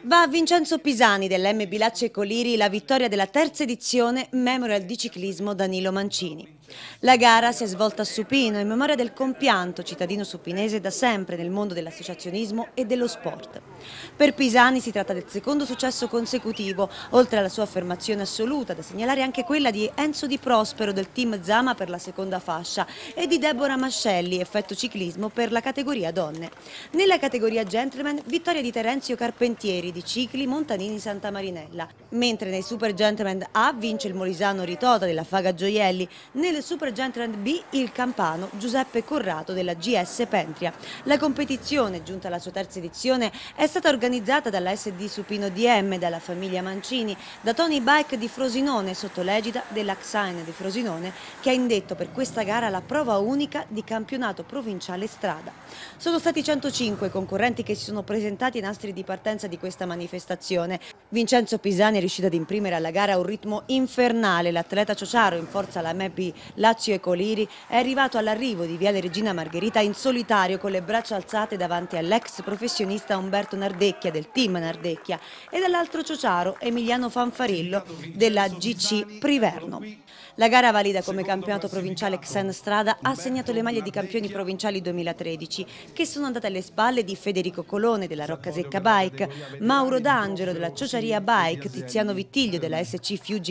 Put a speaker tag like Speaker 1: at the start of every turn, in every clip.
Speaker 1: Va a Vincenzo Pisani dell'MB Lazio e Coliri la vittoria della terza edizione Memorial di ciclismo Danilo Mancini. La gara si è svolta a Supino in memoria del compianto cittadino supinese da sempre nel mondo dell'associazionismo e dello sport. Per Pisani si tratta del secondo successo consecutivo, oltre alla sua affermazione assoluta, da segnalare anche quella di Enzo Di Prospero del team Zama per la seconda fascia e di Deborah Mascelli, Effetto Ciclismo, per la categoria donne. Nella categoria gentleman, vittoria di Terenzio Carpentieri di Cicli Montanini Santa Marinella, mentre nei Super Gentleman A vince il molisano Ritota della Faga Gioielli, nel Super Gentleman B il campano Giuseppe Corrado della GS Pentria. La competizione, giunta alla sua terza edizione, è stata organizzata dalla SD Supino DM, dalla famiglia Mancini, da Tony Bike di Frosinone sotto l'egida dell'Axain di Frosinone, che ha indetto per questa gara la prova unica di campionato provinciale strada. Sono stati 105 concorrenti che si sono presentati ai nastri di partenza di questa manifestazione. Vincenzo Pisani è riuscito ad imprimere alla gara un ritmo infernale. L'atleta Ciociaro, in forza alla MB Lazio e Coliri, è arrivato all'arrivo di Viale Regina Margherita in solitario con le braccia alzate davanti all'ex professionista Umberto Nardecchia del team Nardecchia e dall'altro Ciociaro Emiliano Fanfarillo della GC Priverno. La gara, valida come campionato provinciale Xen Strada, ha assegnato le maglie di campioni provinciali 2013, che sono andate alle spalle di Federico Colone della Roccasecca Bike, Mauro D'Angelo della Ciociaria Bike, Tiziano Vittiglio della SC Fiuggi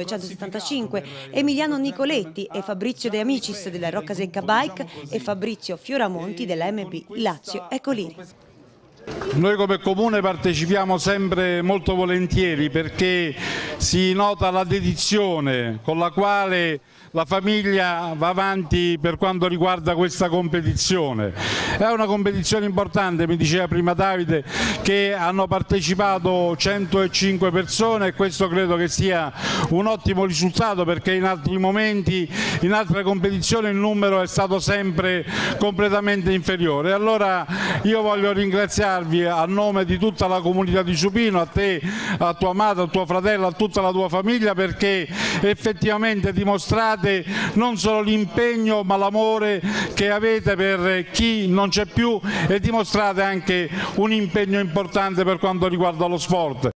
Speaker 1: 1975, Emiliano Nicoletti e Fabrizio De Amicis della Roccasecca Bike e Fabrizio Fioramonti della MB Lazio e Coliri.
Speaker 2: Noi come Comune partecipiamo sempre molto volentieri perché si nota la dedizione con la quale la famiglia va avanti per quanto riguarda questa competizione. È una competizione importante, mi diceva prima Davide, che hanno partecipato 105 persone e questo credo che sia un ottimo risultato perché in altri momenti, in altre competizioni il numero è stato sempre completamente inferiore. Allora io voglio ringraziarvi a nome di tutta la comunità di Supino, a te, a tua madre, a tuo fratello, a tutta la tua famiglia, perché effettivamente dimostrate non solo l'impegno ma l'amore che avete per chi non c'è più e dimostrate anche un impegno importante per quanto riguarda lo sport.